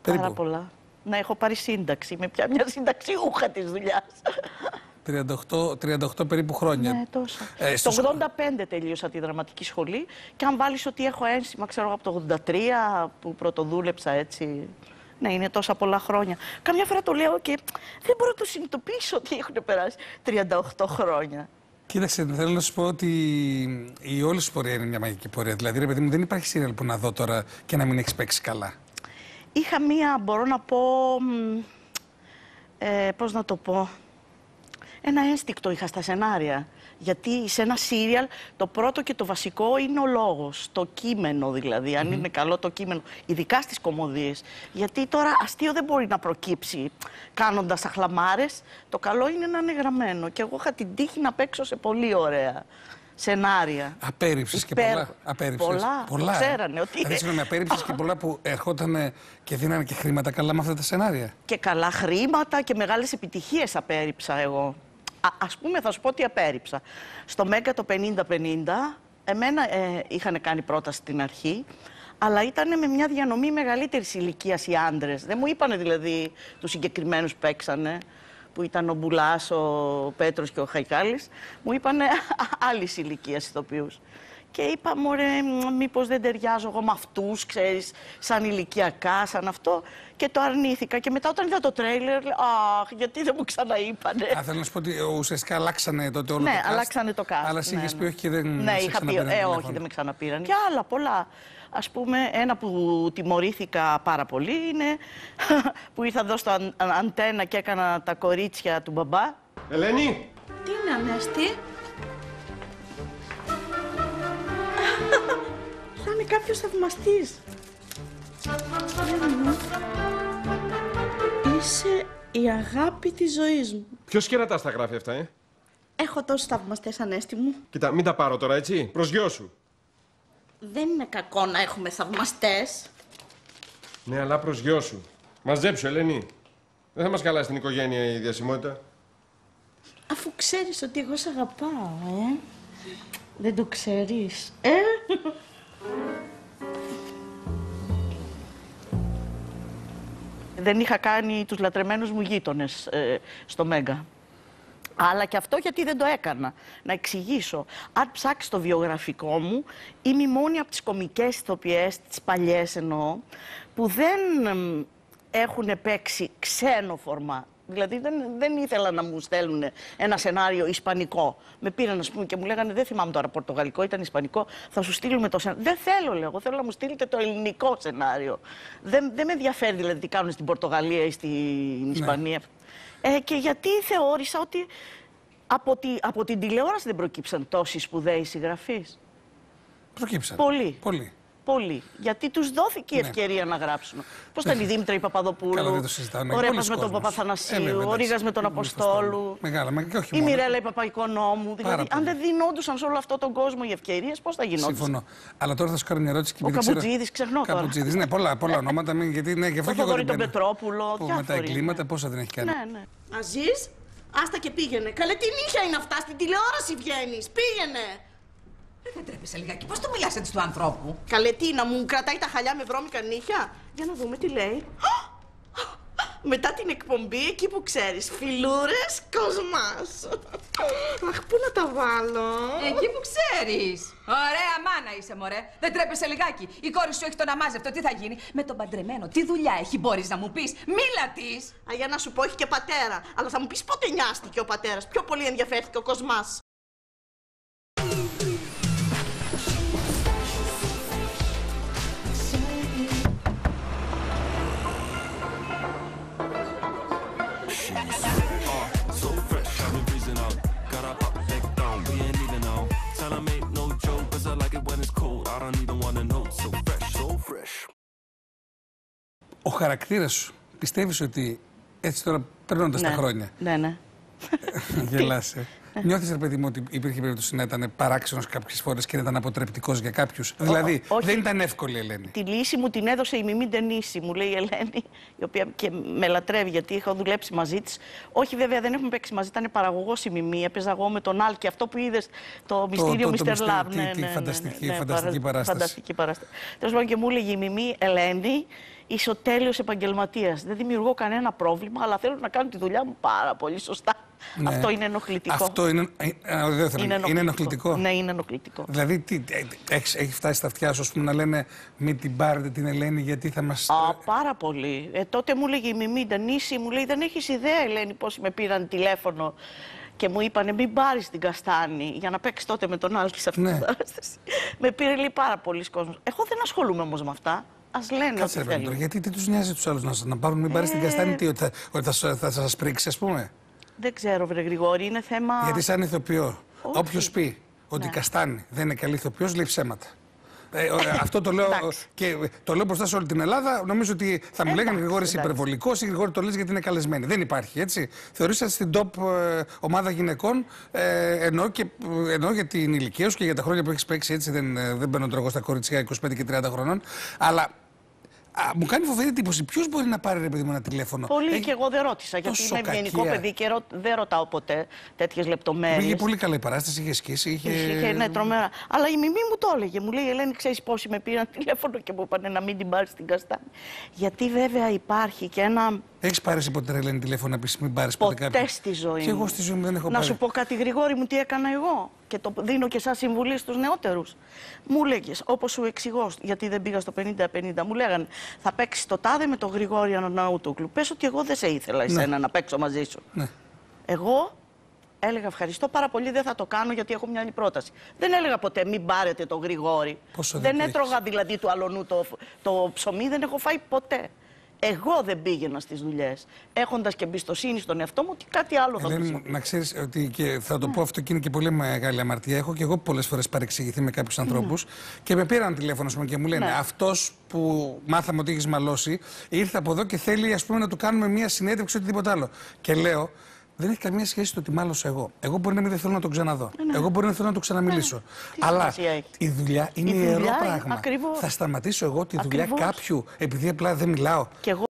Πάρα πολλά. Να έχω πάρει σύνταξη. Είμαι πια μια συνταξιούχα της δουλειάς. 38 περίπου χρόνια. Ναι, τόσο. Το 85 τελείωσα τη δραματική σχολή και αν βάλεις ότι έχω ένσημα, ξέρω από το 83 που πρωτοδούλεψα έτσι. Ναι, είναι τόσα πολλά χρόνια. Καμιά φορά το λέω και δεν μπορώ να το συνειδητοποιήσω ότι έχουν περάσει 38 χρόνια. Κοίταξε, θέλω να σου πω ότι η όλη σου πορεία είναι μια μαγική πορεία. Δηλαδή, ρε παιδί μου, δεν υπάρχει σύριαλ που να δω τώρα και να μην έχει παίξει καλά. Είχα μία, μπορώ να πω, πώς να το πω, ένα ένστικτο είχα στα σενάρια. Γιατί σε ένα σύριαλ το πρώτο και το βασικό είναι ο λόγος, το κείμενο δηλαδή, αν είναι καλό το κείμενο, ειδικά στις κωμωδίες. Γιατί τώρα αστείο δεν μπορεί να προκύψει κάνοντας αχλαμάρες, το καλό είναι να είναι γραμμένο. Και εγώ είχα την τύχη να παίξω σε πολύ ωραία σενάρια. Απέρριψες και πολλά. Απέρριψες. Πολλά. Ξέρανε ότι. Δηλαδή, συγγνώμη, απέρριψες και πολλά που ερχόταν και δίνανε και χρήματα καλά με αυτά τα σενάρια. Και καλά χρήματα και μεγάλες επιτυχίες απέρριψα εγώ. Ας πούμε, θα σου πω τι απέρριψα. Στο Μέγκα το 50-50, εμένα είχαν κάνει πρόταση στην αρχή, αλλά ήταν με μια διανομή μεγαλύτερης ηλικίας οι άντρες. Δεν μου είπανε δηλαδή τους συγκεκριμένους που παίξανε, που ήταν ο Μπουλάς, ο Πέτρος και ο Χαϊκάλης. Μου είπανε άλλης ηλικίας ηθοποιούς. Και είπα, μωρέ, μήπως δεν ταιριάζω εγώ με αυτούς, ξέρεις, σαν ηλικιακά, σαν αυτό. Και το αρνήθηκα. Και μετά όταν είδα το τρέιλερ, αχ, γιατί δεν μου ξαναείπανε. Θέλω να σου πω ότι ουσιαστικά αλλάξανε τότε όλο το cast. Ναι, αλλάξανε το cast. Αλλά εσύ είχες πει όχι και δεν είχα πει, όχι, δεν με ξαναπήραν. Και άλλα πολλά. Ας πούμε, ένα που τιμωρήθηκα πάρα πολύ είναι που ήρθα εδώ στο Αντένα και έκανα τα κορίτσια του μπαμπά. Ελένη! Τι είναι, Ανέστη? Θα είναι κάποιος θαυμαστής. Είσαι η αγάπη της ζωής μου. Ποιος κερατάς τα γράφει αυτά, Έχω τόσους θαυμαστές, Ανέστη μου. Κοίτα, μην τα πάρω τώρα, έτσι. Προς γιο σου. Δεν είναι κακό να έχουμε θαυμαστές. Ναι, αλλά προς γιο σου. Μαζέψου, Ελένη. Δεν θα μας καλά στην οικογένεια η διασημότητα. Αφού ξέρεις ότι εγώ σ' αγαπάω, Δεν το ξέρεις, Δεν είχα κάνει τους λατρεμένους μου γείτονες στο Μέγκα. Αλλά και αυτό γιατί δεν το έκανα. Να εξηγήσω. Αν ψάξεις το βιογραφικό μου, είμαι η μόνη από τις κωμικές ηθοποιές, τις παλιές εννοώ, που δεν έχουν παίξει ξένο φορμά. Δηλαδή δεν ήθελα να μου στέλνουν ένα σενάριο ισπανικό. Με πήραν, ας πούμε, και μου λέγανε, δεν θυμάμαι τώρα πορτογαλικό, ήταν ισπανικό, θα σου στείλουμε το σενάριο. Δεν θέλω, λέω, εγώ θέλω να μου στείλετε το ελληνικό σενάριο. Δεν με ενδιαφέρει δηλαδή τι κάνουν στην Πορτογαλία ή στην Ισπανία. Και γιατί θεώρησα ότι από την τηλεόραση δεν προκύψαν τόσοι σπουδαίοι συγγραφείς. Προκύψαν. Πολύ. Γιατί τους δόθηκε η ευκαιρία να γράψουν. Πώς ήταν η Δήμητρα η Παπαδοπούλου, ο Ρέπας με τον Παπαθανασίου, ο Ρήγας με τον Αποστόλου, η Μιρέλα η Παπαϊκονόμου. Δηλαδή, αν δεν δινόντουσαν σε όλο αυτόν τον κόσμο οι ευκαιρίες, πώς θα γινόντουσαν. Συμφωνώ. Αλλά τώρα θα σου κάνω μια ερώτηση. Ο Καμπουτζίδης, ξεχνώ τώρα. Καμπουτζίδης, ναι, πολλά ονόματα. Γιατί ναι, γι' αυτό και εγώ δεν τον Πετρόπουλο. Με τα εγκλήματα, πόσα δεν έχει κάνει. Ναι. Αζίζ, άστα και πήγαινε. Καλέ, τι νύχια είναι αυτά, στην τηλεόραση βγαίνεις. Πήγαινε. Δεν τρέπεσαι λιγάκι. Πώς το μιλάς έτσι του ανθρώπου? Καλέ, τι, να μου κρατάει τα χαλιά με βρώμικα νύχια? Για να δούμε τι λέει. Μετά την εκπομπή, εκεί που ξέρεις, φιλούρες, Κοσμάς. Αχ, πού να τα βάλω? Εκεί που ξέρεις. Ωραία μάνα είσαι, μωρέ. Δεν τρέπεσαι λιγάκι. Η κόρη σου έχει τον αμάζευτο, τι θα γίνει? Με τον παντρεμένο, τι δουλειά έχει, μπορείς να μου πεις? Μίλα της. Για να σου πω, έχει και πατέρα. Αλλά θα μου πεις πότε νοιάστηκε ο πατέρας? Πιο πολύ ενδιαφέρθηκε ο Κοσμάς. Ο χαρακτήρας σου, πιστεύεις ότι έτσι τώρα περνώντας τα χρόνια. Ναι. Γελάσαι. Νιώθεις, ρε παιδί μου, ότι υπήρχε περίπτωση να ήταν παράξενος κάποιες φορές και να ήταν αποτρεπτικός για κάποιους? Δηλαδή, δεν ήταν εύκολη η Ελένη. Τη λύση μου την έδωσε η Μιμή Ντενίση, μου λέει η Ελένη, η οποία και με λατρεύει γιατί είχα δουλέψει μαζί της. Όχι, βέβαια, δεν έχουμε παίξει μαζί, ήταν παραγωγός η Μιμή. Έπαιζα εγώ με τον Άλκη, αυτό που είδες, το μυστήριο Mr. Love. Φανταστική παράσταση. Φανταστική παράσταση. Τέλος πάντων, και μου έλεγε η Μιμή, Ελένη, είσαι ο τέλειος επαγγελματίας. Δεν δημιουργώ κανένα πρόβλημα, αλλά θέλω να κάνω τη δουλειά μου πάρα πολύ σωστά. Ναι. Αυτό είναι ενοχλητικό. Αυτό είναι ενοχλητικό. Ναι, είναι ενοχλητικό. Δηλαδή, έχει φτάσει στα αυτιά σου, ας πούμε, να λένε μην την πάρετε την Ελένη γιατί θα μας... Πάρα πολύ. Τότε μου έλεγε η Μιμή Ντανίση, μου λέει δεν έχεις ιδέα, Ελένη, πώς με πήραν τηλέφωνο και μου είπανε μην πάρεις την Καστάνη για να παίξει τότε με τον Άλκη σε αυτή την παράσταση. Με πήρε λέει πάρα πολλοί κόσμος. Εγώ δεν ασχολούμαι όμως με αυτά. Ας λένε Κάτσε, ό,τι ρε, θέλουν. γιατί τι τους νοιάζει τους άλλους να πάρουν μην πάρεις την Καστάνη, ότι θα σας πρίξει, ας πούμε. Δεν ξέρω, βρε Γρηγόρη, είναι θέμα. Γιατί σαν ηθοποιό, όποιος πει ότι η Καστάνη δεν είναι καλή ηθοποιός, λέει ψέματα. Αυτό το λέω και το λέω μπροστά σε όλη την Ελλάδα. Νομίζω ότι θα μου λέγανε Γρηγόρη είσαι υπερβολικός ή Γρηγόρη το λες γιατί είναι καλεσμένη. Δεν υπάρχει, έτσι. Θεωρήσατε στην top ομάδα γυναικών, εννοώ για την ηλικία σου και για τα χρόνια που έχεις παίξει, έτσι. Δεν μπαίνω τώρα εγώ στα κοριτσιά 25 και 30 χρονών. Αλλά μου κάνει φοβερή εντύπωση. Ποιος μπορεί να πάρει, ρε παιδί μου, ένα τηλέφωνο. Πολύ και εγώ δεν ρώτησα. Γιατί είμαι ευγενικό παιδί και δεν ρωτάω ποτέ τέτοιες λεπτομέρειες. Είχε πολύ καλή παράσταση, είχε σκίσει. Είχε, ναι, τρομερά. Αλλά η Μιμή μου το έλεγε. Μου λέει: Ελένη, ξέρεις πόσοι με πήραν τηλέφωνο και μου είπαν να μην την πάρεις στην Καστάνη. Γιατί βέβαια υπάρχει και ένα. Έχεις πάρει ποτέ, Ελένη, τηλέφωνο να πεις μην πάρεις ποτέ κάποιον? Ποτέ στη ζωή μου. Και εγώ στη ζωή μου δεν έχω πάρει. Να σου πω κάτι, Γρηγόρη μου, τι έκανα εγώ. Και το δίνω και σαν συμβουλή στους νεότερους. Μου λέγες, όπως σου εξηγώ, γιατί δεν πήγα στο 50-50, μου λέγανε θα παίξεις το τάδε με τον Γρηγόρη Αναναούτογλου. Πες ότι εγώ δεν σε ήθελα εσένα να παίξω μαζί σου. Ναι. Εγώ έλεγα ευχαριστώ πάρα πολύ, δεν θα το κάνω γιατί έχω μια άλλη πρόταση. Δεν έλεγα ποτέ μην πάρετε τον Γρηγόρη. Δεν έτρωγα δηλαδή του αλωνού το ψωμί, δεν έχω φάει ποτέ. Εγώ δεν πήγαινα στις δουλειές, έχοντας και εμπιστοσύνη στον εαυτό μου ότι κάτι άλλο θα μου. Να ξέρεις ότι και θα το πω αυτό και είναι και πολύ μεγάλη αμαρτία. Έχω και εγώ πολλές φορές παρεξηγηθεί με κάποιους ανθρώπους και με πήραν τηλέφωνο και μου λένε αυτός που μάθαμε ότι έχεις μαλώσει ήρθε από εδώ και θέλει, ας πούμε, να του κάνουμε μια συνέντευξη ή οτιδήποτε άλλο. Και λέω, δεν έχει καμία σχέση το ότι μάλωσα εγώ. Εγώ μπορεί να μην θέλω να τον ξαναδώ. Εγώ μπορεί να θέλω να το ξαναμιλήσω. Αλλά η δουλειά είναι ιερό πράγμα. Ακριβώς. Θα σταματήσω εγώ τη δουλειά κάποιου επειδή απλά δεν μιλάω.